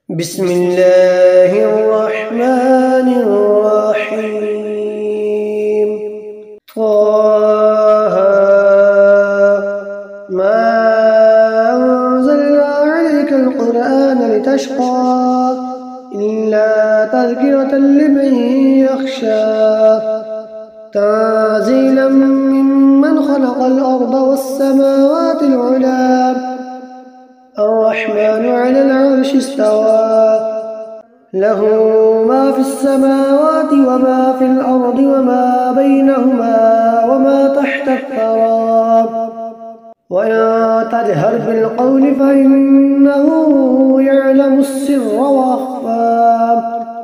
بسم الله الرحمن الرحيم. طه ما أنزلنا عليك القرآن لتشقى إلا تذكرة لمن يخشى تنزيلا ممن خلق الأرض والسماوات العلى الرحمن على العرش استوى له ما في السماوات وما في الأرض وما بينهما وما تحت الثرى وإن تجهر بالقول فإنه يعلم السر وأخفى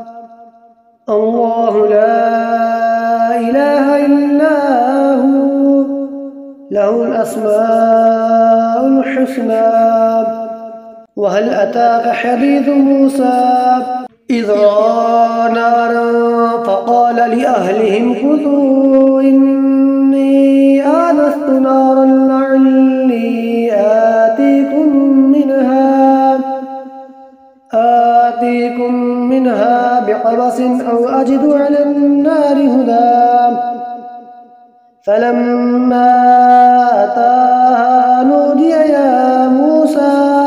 الله لا إله إلا هو له الأسماء الحسنى. وهل أتاك حديث موسى إذ رأى نارا فقال لأهلهم كثوا إني آنست نارا لعلي آتيكم منها بقبس أو أجد على النار هدى فلما أتاها نودي يا موسى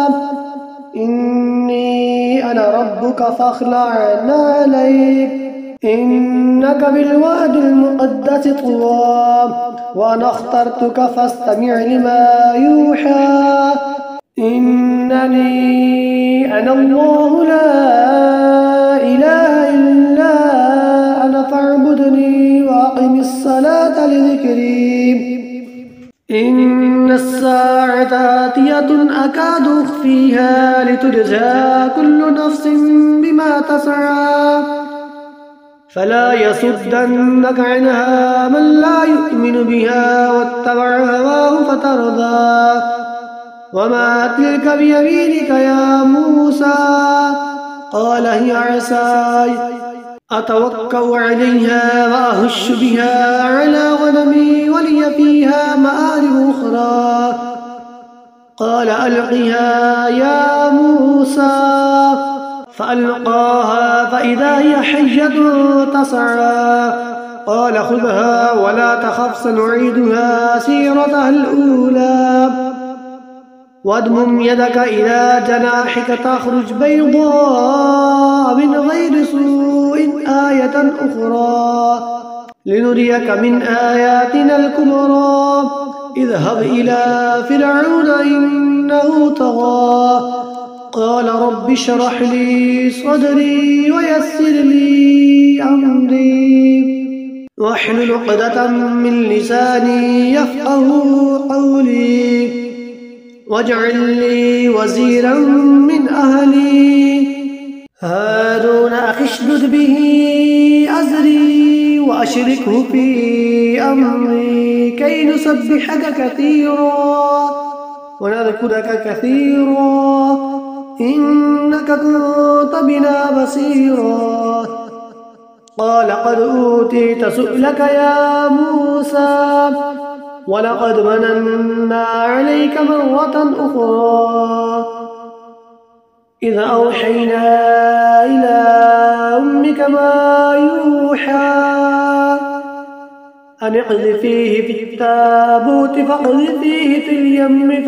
إني أنا ربك فاخلع عليك إنك بالواد المقدس طوى وأنا اخترتك فاستمع لما يوحى إنني أنا الله لا إله إلا أنا فاعبدني وأقم الصلاة لذكري إن الساعة آتية أكاد أخفيها لتجزى كل نفس بما تسعى فلا يصدنك عنها من لا يؤمن بها واتبع هواه فترضى وما تلك بيمينك يا موسى قال هي عصاي أتوكأ عليها وأهش بها على غنمي ولي فيها مآرب أخرى قال ألقها يا موسى فألقاها فإذا هي حية تسعى قال خذها ولا تخف سنعيدها سيرتها الأولى واضمم يدك إلى جناحك تخرج بيضاء من غير سوء آية أخرى لنريك من آياتنا الكبرى اذهب إلى فرعون إنه طغى قال رب اشرح لي صدري ويسر لي أمري واحلل عقدة من لساني يفقه قولي واجعل لي وزيرا من أهلي هارون أخي اشدد به أزري وأشركه في أمري كي نسبحك كثيرا ونذكرك كثيرا إنك كنت بنا بصيرا قال قد أوتيت سؤلك يا موسى ولقد مننا عليك مرة أخرى إذ أوحينا إلى أمك ما يوحى أن اقذفيه في التابوت فاقذفيه في اليم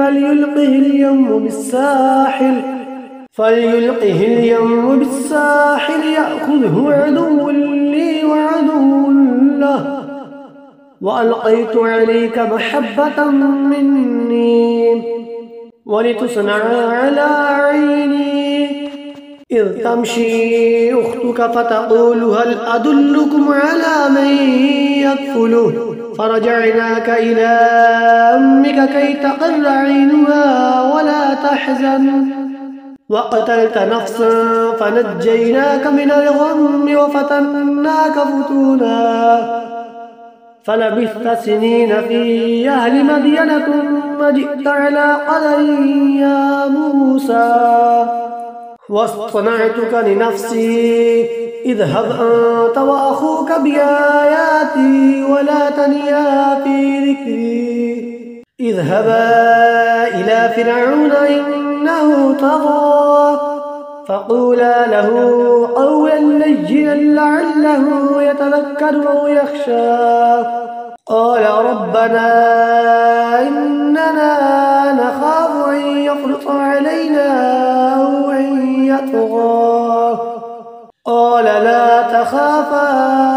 فليلقه اليم بالساحل يأخذه عدو لي وعدو له وألقيت عليك محبة مني ولتصنع على عيني إذ تمشي أختك فتقول هل أدلكم على من يكفله فرجعناك إلى أمك كي تقر عينها ولا تحزن وقتلت نفسا فنجيناك من الغم وفتناك فتونا فلبثت سنين في أهل مدين ثم جئت على قدر يا موسى واصطنعتك لنفسي اذهب أنت وأخوك بآياتي ولا تنيا في ذكري اذهبا إلى فرعون إنه طغى فقولا له قولا لينا لعله يتذكر أو يخشى. قال ربنا إننا نخاف أن يفرط علينا أو أن يطغى. قال لا تخافا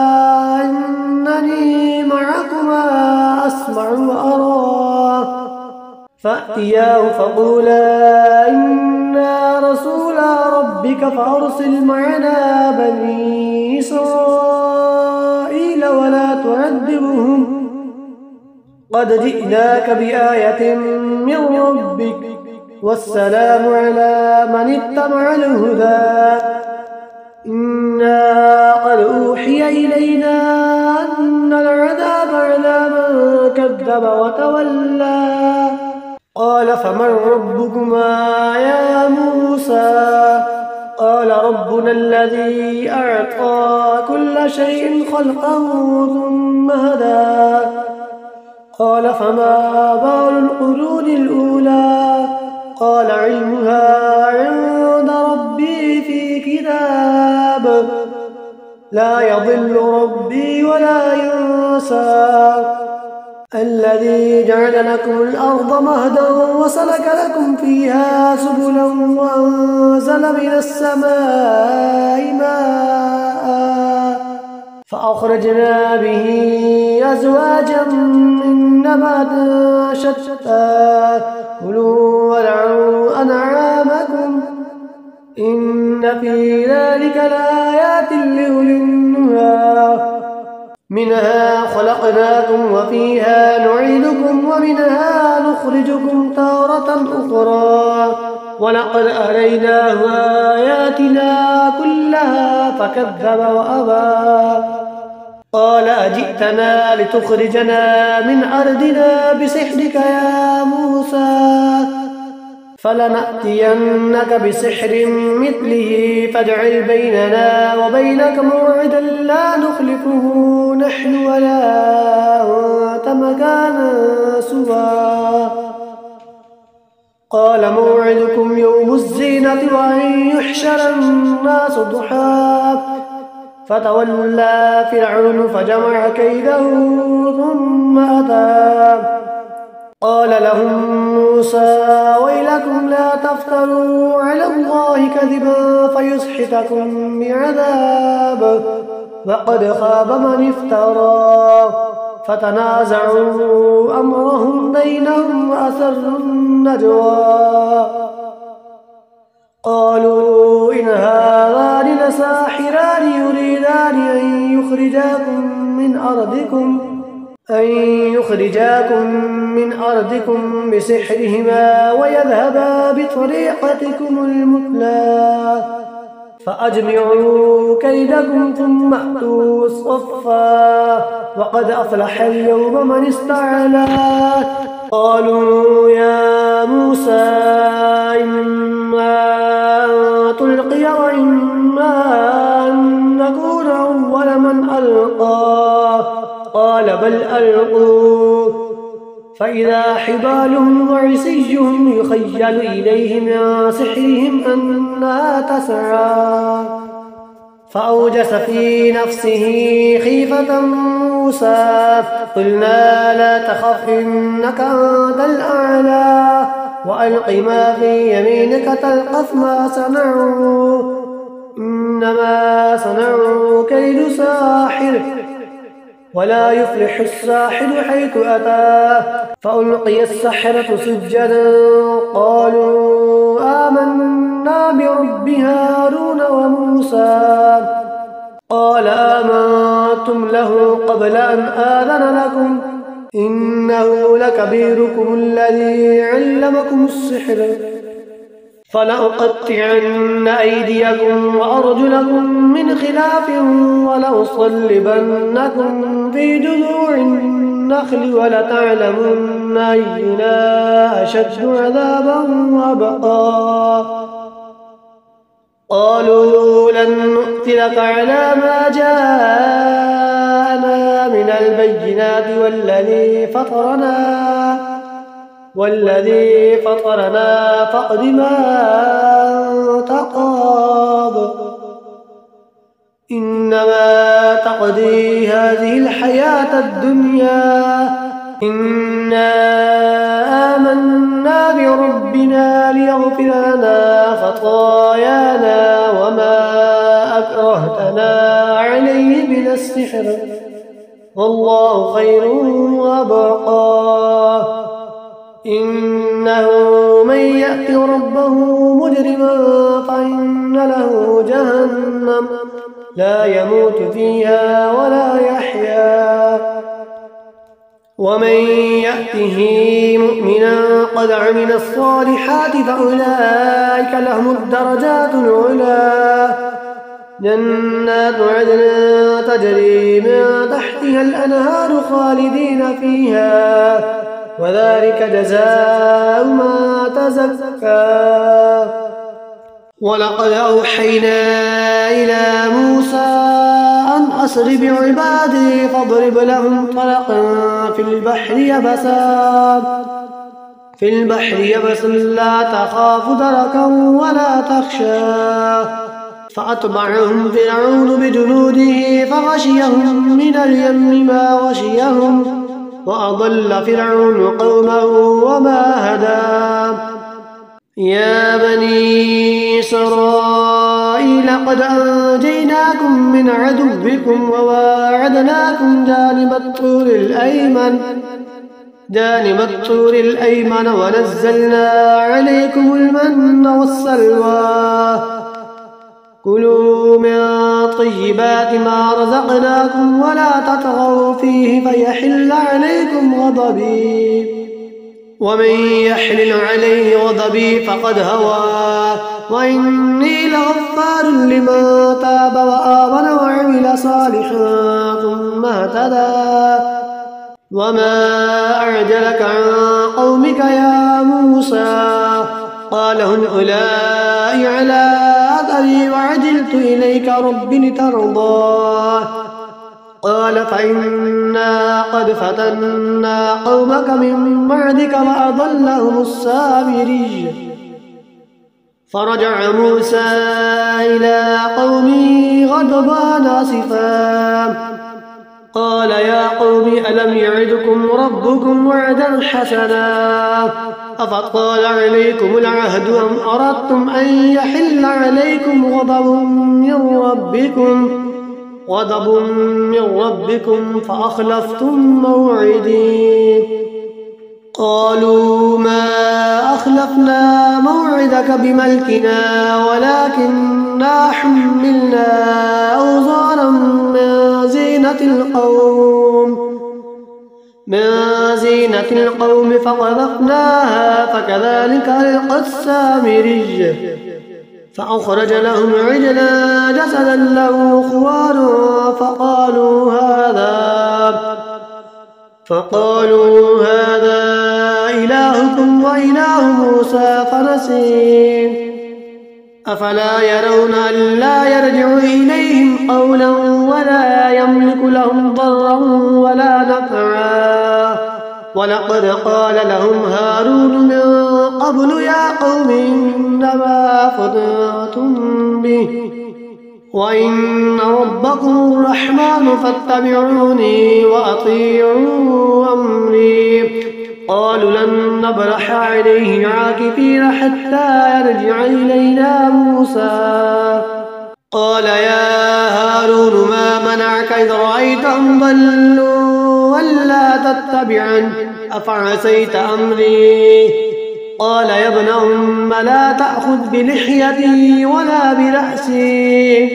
إنني معكما أسمع وأرى. فأتياه فقولا إنا رسولا ربك فأرسل معنا بني إسرائيل ولا تعذبهم قد جئناك بآية من ربك والسلام على من اتبع الهدى. إنا قد أوحي إلينا أن العذاب على من كذب وتولى. قال فمن ربكما يا موسى؟ قال ربنا الذي أعطى كل شيء خلقه ثم هدى. قال فما بال القرون الأولى؟ قال علمها عند ربي في كتاب لا يضل ربي ولا ينسى. الذي جعل لكم الأرض مهدا وسلك لكم فيها سبلا وأنزل من السماء ماء فأخرجنا به أزواجا من نبات شتى كلوا وارعوا أنعامكم إن في ذلك لآيات لأولي النهى. منها خلقناكم وفيها نعيدكم ومنها نخرجكم تارة أخرى ولقد أريناه آياتنا كلها فكذب وأبى. قال أجئتنا لتخرجنا من أرضنا بسحرك يا موسى؟ فلنأتينك بسحر مثله فاجعل بيننا وبينك موعدا لا نخلفه نحن ولا أنت مكانا سوى. قال موعدكم يوم الزينة وأن يحشر الناس ضحى. فتولى فرعون فجمع كيده ثم أتى. قال لهم موسى ويلكم لا تفتروا على الله كذبا فيسحتكم بعذاب وقد خاب من افترى. فتنازعوا أمرهم بينهم وأسروا النجوى. قالوا إن هذان لساحران يريدان أن يخرجاكم من أرضكم بسحرهما ويذهبا بطريقتكم المثلى. فأجمعوا كيدكم ثم أتوا صفا وقد أفلح اليوم من استعلى. قالوا يا موسى إما أن تلقي وإما أن نكون أول من ألقى. قال بل ألقوا. فإذا حبالهم وعصيهم يخيل إليه من سحرهم أنها تسعى. فأوجس في نفسه خيفة موسى. قلنا لا تخف إنك أنت الأعلى وألق ما في يمينك تلقف ما صنعوا إنما صنعوا كيد ساحر ولا يفلح الساحر حيث أتى. فألقي السحرة سجدا قالوا آمنا برب هارون وموسى. قال آمنتم له قبل أن آذن لكم إنه لكبيركم الذي علمكم السحر فلأقطعن أيديكم وأرجلكم من خلاف ولأصلبنكم في جذوع النخل ولتعلمن أينا أشد عذابا وأبقى. قالوا لن نؤثرك على ما جاءنا من البينات والذي فطرنا فاقض ما أنت قاض إنما تقضي هذه الحياة الدنيا إنا آمنا بربنا ليغفر لنا خطايانا وما أكرهتنا عليه من السحر والله خير وأبقى إنه من يأت ربه مجرما فإن له جهنم لا يموت فيها ولا يحيا ومن يأته مؤمنا قد عمل الصالحات فأولئك لهم الدرجات العلى جنات عدن تجري من تحتها الأنهار خالدين فيها وذلك جزاء ما تزكى ولقد أوحينا إلى موسى أن أسر بعبادي فاضرب لهم طرقا في البحر يبسا لا تخاف دركا ولا تخشى فأتبعهم فرعون بجنوده فغشيهم من اليم ما غشيهم وأضل فرعون قومه وما هدى يا بني إسرائيل قد أنجيناكم من عدوكم وواعدناكم جانب الطور الأيمن ونزلنا عليكم المن والسلوى كلوا من طيبات ما رزقناكم ولا تطغوا فيه فيحل عليكم غضبي ومن يحلل عليه غضبي فقد هوى وإني لغفار لمن تاب وآمن وعمل صالحا ثم اهتدى وما أعجلك عن قومك يا موسى قال هم أولئك على أثري وعجلت إليك رب لترضى قال فإنا قد فتنا قومك من بعدك وأضلهم السامري فرجع موسى إلى قومه غضبان آسفا قال يا قوم ألم يعدكم ربكم وعدا حسنا أفطال عليكم العهد أم أردتم أن يحل عليكم غضب من ربكم فأخلفتم موعدي قالوا ما أخلفنا موعدك بملكنا ولكننا حملنا أوزارا من زينة القوم فقذفناها فكذلك ألقى السامري فأخرج لهم عجلا جسدا له خوار فقالوا هذا إلهكم وإله موسى فنسي أفلا يرون ألا يرجع إليهم قولا ولا يملك لهم ضرا ولا نفعا ولقد قال لهم هارون من قبل يا قوم إنما فتنتم به وإن ربكم الرحمن فاتبعوني وأطيعوا أمري قالوا لن نبرح عليه عاكفين حتى يرجع إلينا موسى قال يا هارون ما منعك إذ رأيتهم ضلوا ولا تتبعن أفعسيت أمري قال يا ابن أم لا تأخذ بلحيتي ولا برأسي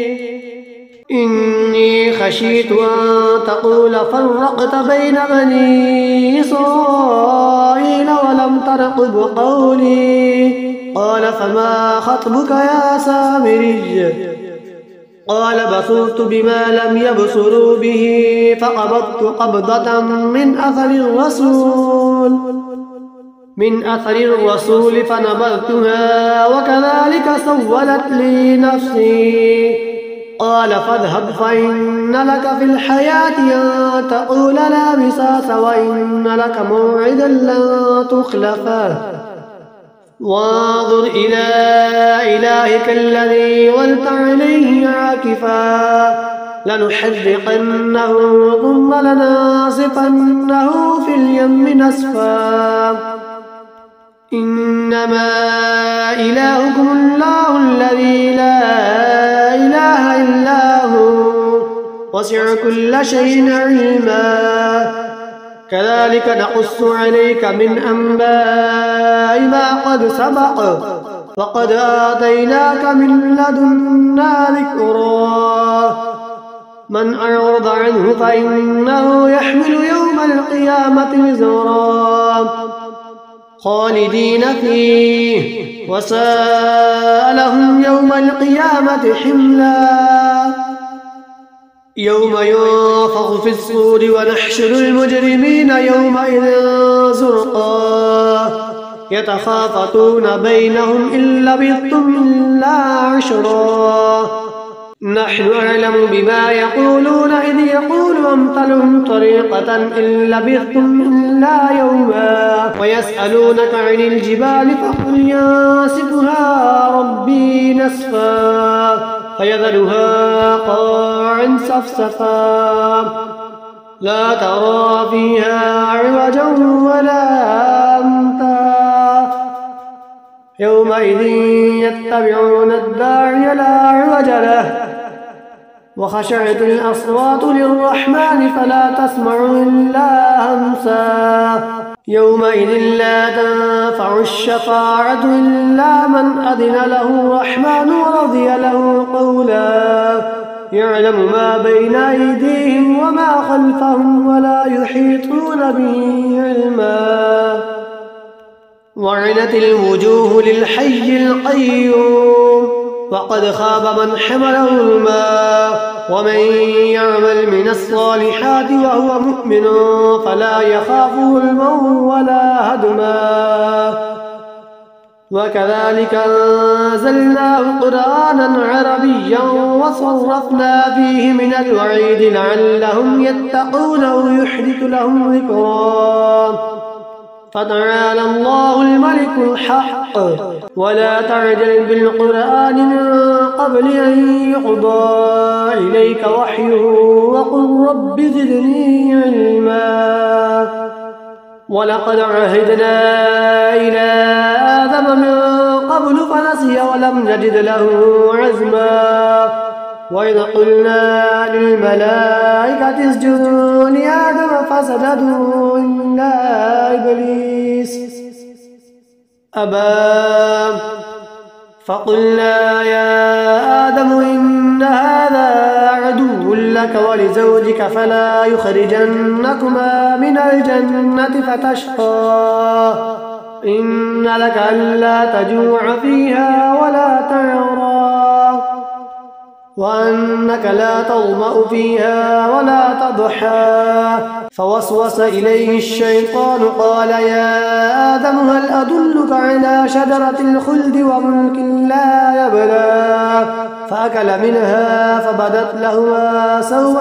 إني خشيت أن تقول فرقت بين بني إسرائيل ولم ترقب قولي قال فما خطبك يا سامري قال بصرت بما لم يبصروا به فقبضت قبضة من أثر الرسول فنبذتها وكذلك سولت لي نفسي قال فاذهب فإن لك في الحياة أن تقول لا مساس وإن لك موعدا لن تخلفه وانظر إلى إلهك الذي ظلت عليه عاكفا لنحرقنه ثم لننصفنه في اليم نسفا إنما إلهكم الله الذي لا إله إلا هو وسع كل شيء علما كذلك نقص عليك من أنباء ما قد سبق وقد آتيناك من لدنا ذكرا من أعرض عنه فإنه يحمل يوم القيامة وزرا خالدين فيه وساء لهم يوم القيامة حملا يوم ينفخ في الصور ونحشر المجرمين يومئذ زرقا يتخافتون بينهم إن لبثتم إلا عشرا نحن أعلم بما يقولون إذ يقول أمثلهم طريقة إن لبثتم إلا يوما ويسألونك عن الجبال فقل ينسفها ربي نسفا فيذرها قاعا صفصفا لا ترى فيها عوجا ولا أمتا يومئذ يتبعون الداعي لا عوج له وخشعت الأصوات للرحمن فلا تسمع إلا همسا يومئذ لا تنفع الشفاعة إلا من أذن له الرحمن ورضي له قولا يعلم ما بين أيديهم وما خلفهم ولا يحيطون به علما وعنت الوجوه للحي القيوم وقد خاب من حمل ظلما ومن يعمل من الصالحات وهو مؤمن فلا يخاف ظلما ولا هدما وكذلك أنزلناه قرآنا عربيا وصرفنا فيه من الوعيد لعلهم يتقون أو يحدث لهم ذكرا فتعالى الله الملك الحق ولا تعجل بالقرآن من قبل أن يقضى إليك وحيه وقل رب زدني علما ولقد عهدنا إلى آدم من قبل فنسي ولم نجد له عزما وإذ قلنا للملائكة اسجدوا لآدم فسجدوا إلا إبليس أبى فقلنا يا آدم إن هذا عدو لك ولزوجك فلا يخرجنكما من الجنة فتشقى إن لك ألا تجوع فيها ولا تعرى وأنك لا تظمأ فيها ولا تضحى فوسوس إليه الشيطان قال يا آدم هل أدلك على شجرة الخلد وملك لا يبلى فأكل منها فبدت لهما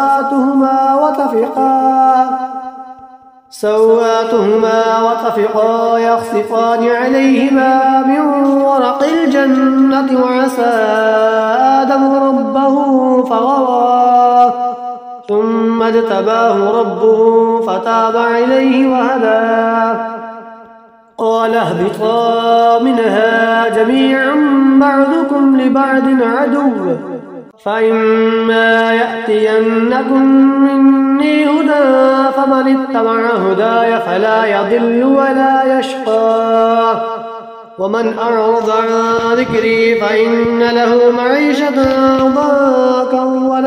سواتهما وطفقا يخصفان عليهما من ورق الجنة وعسى آدم ربه فغوى ثم اجتباه ربه فتاب عليه وهدى قال اهبطا منها جميعا بعضكم لبعض عدو فإما يأتينكم مني هدى فمن اتبع هداي فلا يضل ولا يشقى ومن أعرض عن ذكري فإن له معيشة ضنكا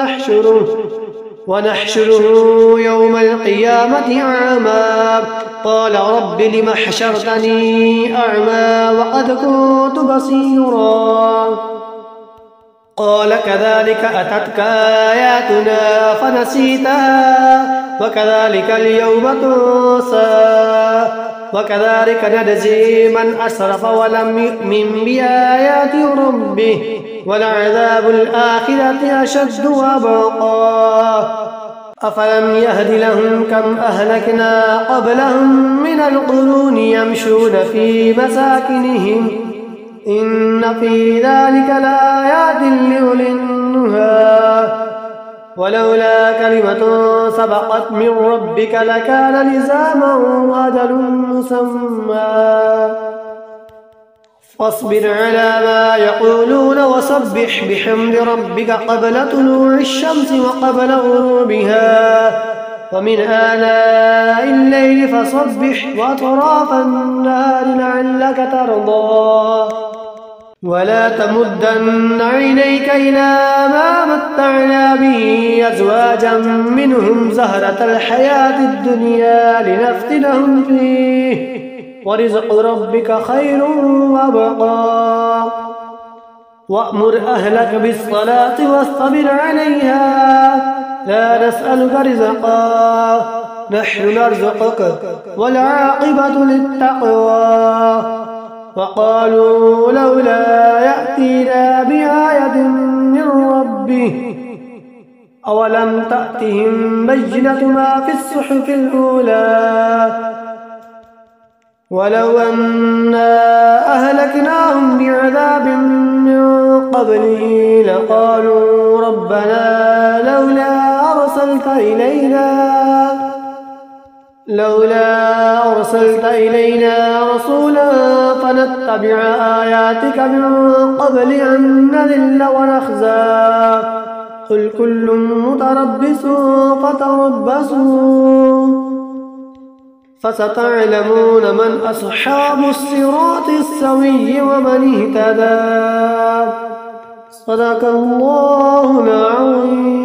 ونحشره يوم القيامة أعمى قال رب لم حشرتني أعمى وقد كنت بصيرا قال كذلك أتتك آياتنا فنسيتها وكذلك اليوم تنسى وكذلك نجزي من أسرف ولم يؤمن بآيات ربه ولعذاب الآخرة أشد وأبقى أفلم يهد لهم كم أهلكنا قبلهم من القرون يمشون في مساكنهم إن في ذلك لآيات لأولي النهى ولولا كلمة سبقت من ربك لكان لزاما وأجل مسمى فاصبر على ما يقولون وسبح بحمد ربك قبل طلوع الشمس وقبل غروبها ومن آلاء الليل فسبح وأطراف النهار لعلك ترضى ولا تمدن عينيك إلى ما متعنا به أزواجا منهم زهرة الحياة الدنيا لنفتنهم فيه ورزق ربك خير وأبقى وأمر أهلك بالصلاة واصطبر عليها لا نسألك رزقا نحن نرزقك والعاقبة للتقوى وقالوا لولا يأتينا بآية من ربه أولم تأتهم بينة ما في الصحف الأولى ولو أنا أهلكناهم بعذاب من قبله لقالوا ربنا لولا أرسلت إلينا رسولا فنتبع آياتك من قبل أن نذل ونخزى قل كل متربص فتربصوا فستعلمون من أصحاب الصراط السوي ومن اهتدى صدق الله العظيم.